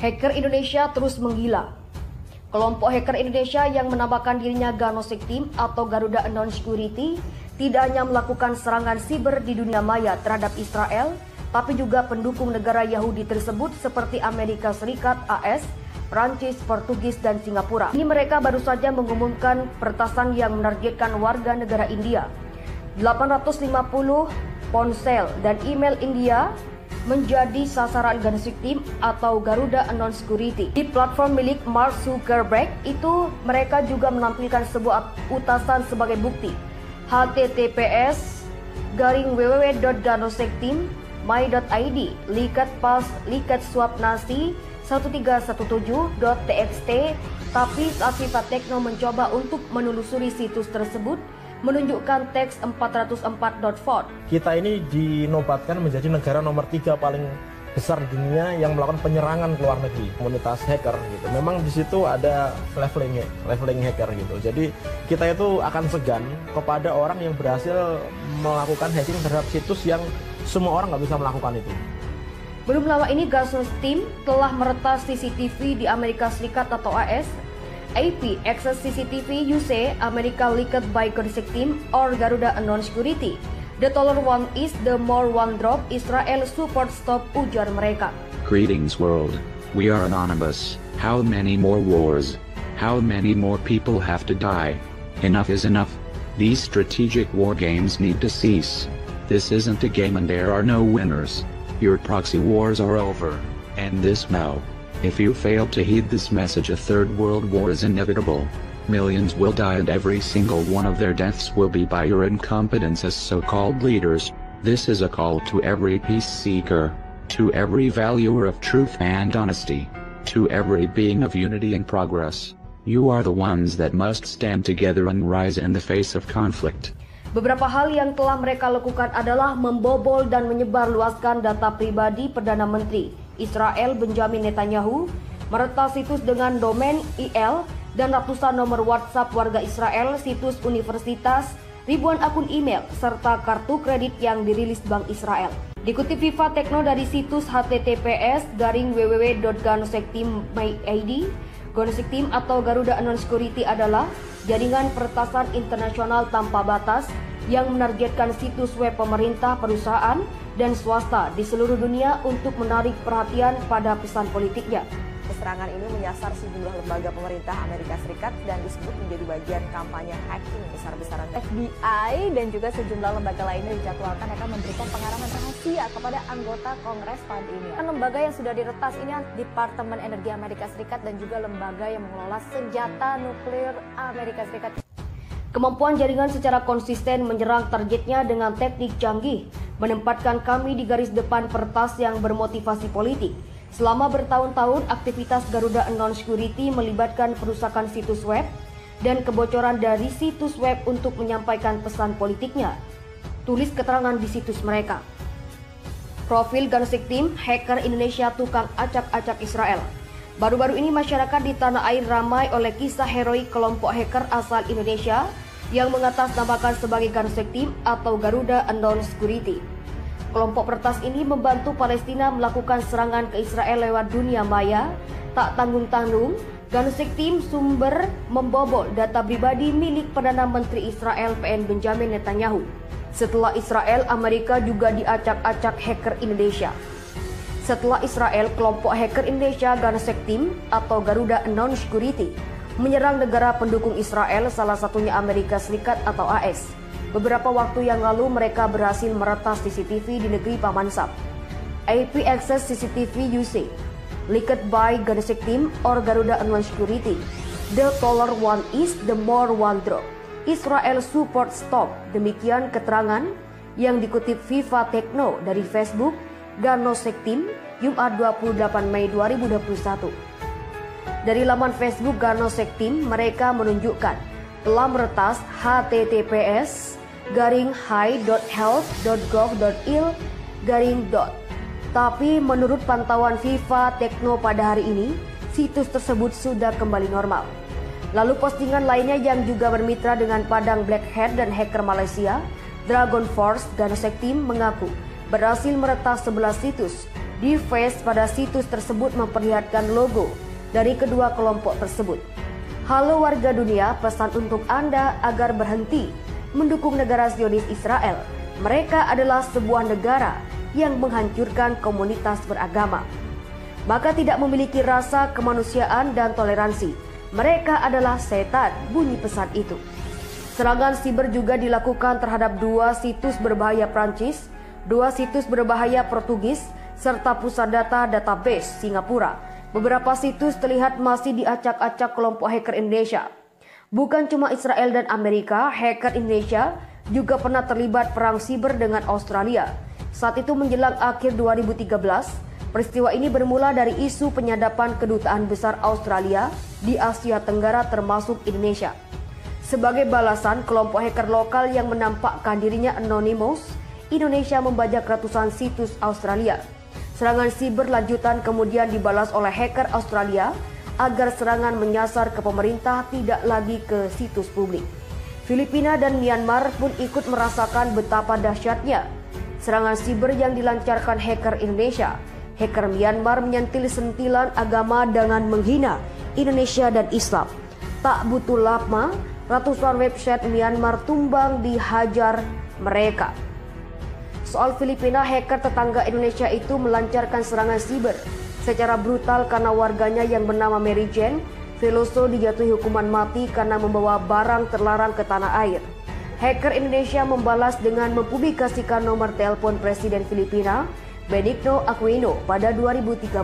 Hacker Indonesia terus menggila. Kelompok hacker Indonesia yang menamakan dirinya Ganosek Team atau Garuda Unknown Security tidak hanya melakukan serangan siber di dunia maya terhadap Israel, tapi juga pendukung negara Yahudi tersebut seperti Amerika Serikat, AS, Prancis, Portugis, dan Singapura. Ini mereka baru saja mengumumkan peretasan yang menargetkan warga negara India. 850 ponsel dan email India menjadi sasaran Ganosek Team atau Garuda Unknown Security. Di platform milik Mark Zuckerberg itu mereka juga menampilkan sebuah utasan sebagai bukti. https://www.ganosekteam.my.id /swapnasi1317.txt. Tapi saat Viva Techno mencoba untuk menelusuri situs tersebut, menunjukkan teks 404.font. Kita ini dinobatkan menjadi negara nomor 3 paling besar di dunia yang melakukan penyerangan ke luar negeri, komunitas hacker gitu. Memang di situ ada leveling hacker gitu. Jadi kita itu akan segan kepada orang yang berhasil melakukan hacking terhadap situs yang semua orang nggak bisa melakukan itu. Belum lama ini Ganosek Team telah meretas CCTV di Amerika Serikat atau AS. AP access CCTV USA America leaked by Ganosek Team or Garuda Unknown Security. The taller one is the more one drop. Israel support stop, ujar mereka. Greetings world. We are anonymous. How many more wars? How many more people have to die? Enough is enough. These strategic war games need to cease. This isn't a game and there are no winners. Your proxy wars are over. End this now. If you fail to heed this message, a third world war is inevitable. Millions will die and every single one of their deaths will be by your incompetence as so-called leaders. This is a call to every peace seeker, to every valuer of truth and honesty, to every being of unity and progress. You are the ones that must stand together and rise in the face of conflict. Beberapa hal yang telah mereka lakukan adalah membobol dan menyebarluaskan data pribadi Perdana Menteri Israel Benjamin Netanyahu, meretas situs dengan domain IL dan ratusan nomor WhatsApp warga Israel, situs universitas, ribuan akun email, serta kartu kredit yang dirilis Bank Israel. Dikutip Viva Techno dari situs https://www.ganosekteam.my.id, Ganosek Team atau Garuda Unknown Security adalah jaringan peretasan internasional tanpa batas yang menargetkan situs web pemerintah, perusahaan, dan swasta di seluruh dunia untuk menarik perhatian pada pesan politiknya. Serangan ini menyasar sejumlah lembaga pemerintah Amerika Serikat dan disebut menjadi bagian kampanye hacking besar-besaran. FBI dan juga sejumlah lembaga lainnya dijadwalkan akan memberikan pengarahan rahasia kepada anggota Kongres pada ini. Lembaga yang sudah diretas ini Departemen Energi Amerika Serikat dan juga lembaga yang mengelola senjata nuklir Amerika Serikat. Kemampuan jaringan secara konsisten menyerang targetnya dengan teknik canggih menempatkan kami di garis depan peretas yang bermotivasi politik. Selama bertahun-tahun, aktivitas Garuda Unknown Security melibatkan perusakan situs web dan kebocoran dari situs web untuk menyampaikan pesan politiknya. Tulis keterangan di situs mereka. Profil Ganosek Team, hacker Indonesia tukang acak-acak Israel. Baru-baru ini masyarakat di tanah air ramai oleh kisah heroik kelompok hacker asal Indonesia yang mengatasnamakan sebagai Ganosek Team atau Garuda Unknown Security. Kelompok peretas ini membantu Palestina melakukan serangan ke Israel lewat dunia maya. Tak tanggung-tanggung, Ganosek Team sumber membobol data pribadi milik Perdana Menteri Israel PN Benjamin Netanyahu. Setelah Israel, Amerika juga diacak-acak hacker Indonesia. Setelah Israel, kelompok hacker Indonesia Ganosek Team atau Garuda Unknown Security menyerang negara pendukung Israel, salah satunya Amerika Serikat atau AS. Beberapa waktu yang lalu mereka berhasil meretas CCTV di negeri Paman Sam. AP access CCTV USA leaked by Ganosek Team or Garuda Unknown Security. The taller one is the more one drop. Israel support stop. Demikian keterangan yang dikutip Viva Techno dari Facebook Ganosek Team Jumat 28 Mei 2021. Dari laman Facebook Ganosek Team, mereka menunjukkan telah meretas https://hi.health.gov.il/. Tapi menurut pantauan Viva Techno pada hari ini, situs tersebut sudah kembali normal. Lalu postingan lainnya yang juga bermitra dengan Padang Black Hat dan hacker Malaysia, Dragon Force Ganosek Team mengaku berhasil meretas 11 situs Di face pada situs tersebut memperlihatkan logo dari kedua kelompok tersebut. Halo warga dunia, pesan untuk Anda agar berhenti mendukung negara Zionis Israel. Mereka adalah sebuah negara yang menghancurkan komunitas beragama. Maka tidak memiliki rasa kemanusiaan dan toleransi. Mereka adalah setan, bunyi pesan itu. Serangan siber juga dilakukan terhadap 2 situs berbahaya Prancis, 2 situs berbahaya Portugis, serta pusat data database Singapura. Beberapa situs terlihat masih diacak-acak kelompok hacker Indonesia. Bukan cuma Israel dan Amerika, hacker Indonesia juga pernah terlibat perang siber dengan Australia. Saat itu menjelang akhir 2013, peristiwa ini bermula dari isu penyadapan kedutaan besar Australia di Asia Tenggara termasuk Indonesia. Sebagai balasan, kelompok hacker lokal yang menampakkan dirinya anonymous, Indonesia membajak ratusan situs Australia. Serangan siber lanjutan kemudian dibalas oleh hacker Australia agar serangan menyasar ke pemerintah, tidak lagi ke situs publik. Filipina dan Myanmar pun ikut merasakan betapa dahsyatnya serangan siber yang dilancarkan hacker Indonesia. Hacker Myanmar menyentil sentilan agama dengan menghina Indonesia dan Islam. Tak butuh lama, ratusan website Myanmar tumbang dihajar mereka. Soal Filipina, hacker tetangga Indonesia itu melancarkan serangan siber secara brutal karena warganya yang bernama Mary Jane Veloso dijatuhi hukuman mati karena membawa barang terlarang ke tanah air. Hacker Indonesia membalas dengan mempublikasikan nomor telepon Presiden Filipina, Benigno Aquino, pada 2013.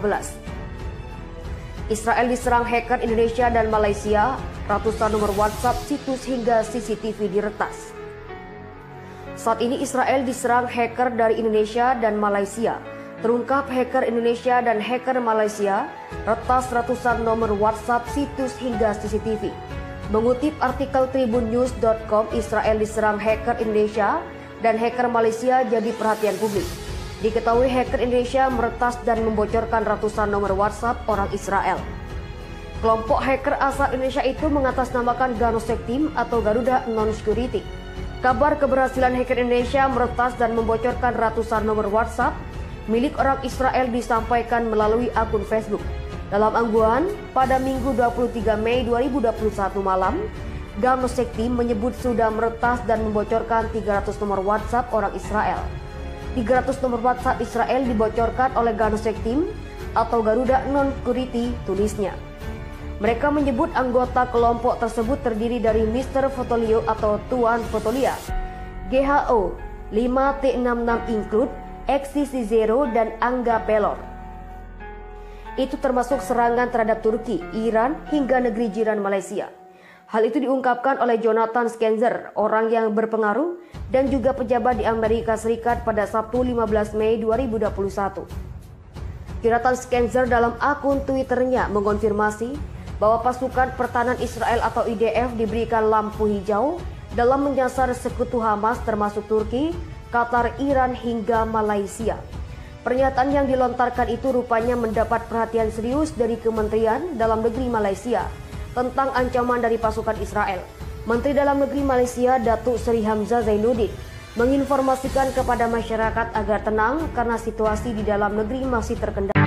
Israel diserang hacker Indonesia dan Malaysia, ratusan nomor WhatsApp, situs hingga CCTV diretas. Saat ini Israel diserang hacker dari Indonesia dan Malaysia. Terungkap hacker Indonesia dan hacker Malaysia retas ratusan nomor WhatsApp, situs hingga CCTV. Mengutip artikel tribunnews.com, Israel diserang hacker Indonesia dan hacker Malaysia jadi perhatian publik. Diketahui hacker Indonesia meretas dan membocorkan ratusan nomor WhatsApp orang Israel. Kelompok hacker asal Indonesia itu mengatasnamakan Ganosek Team atau Garuda Non-Security. Kabar keberhasilan hacker Indonesia meretas dan membocorkan ratusan nomor WhatsApp milik orang Israel disampaikan melalui akun Facebook. Dalam unggahan pada Minggu 23 Mei 2021 malam, Ganosek Team menyebut sudah meretas dan membocorkan 300 nomor WhatsApp orang Israel. 300 nomor WhatsApp Israel dibocorkan oleh Ganosek Team atau Garuda Non-Security, tulisnya. Mereka menyebut anggota kelompok tersebut terdiri dari Mr. Fotolio atau Tuan Fotolia, GHO 5T66 Include, XCC Zero, dan Angga Pelor. Itu termasuk serangan terhadap Turki, Iran, hingga negeri jiran Malaysia. Hal itu diungkapkan oleh Jonathan Skenzer, orang yang berpengaruh dan juga pejabat di Amerika Serikat pada Sabtu 15 Mei 2021. Jonathan Skenzer dalam akun Twitternya mengonfirmasi bahwa pasukan pertahanan Israel atau IDF diberikan lampu hijau dalam menyasar sekutu Hamas termasuk Turki, Qatar, Iran, hingga Malaysia. Pernyataan yang dilontarkan itu rupanya mendapat perhatian serius dari Kementerian Dalam Negeri Malaysia tentang ancaman dari pasukan Israel. Menteri Dalam Negeri Malaysia, Datuk Seri Hamzah Zainuddin, menginformasikan kepada masyarakat agar tenang karena situasi di dalam negeri masih terkendali.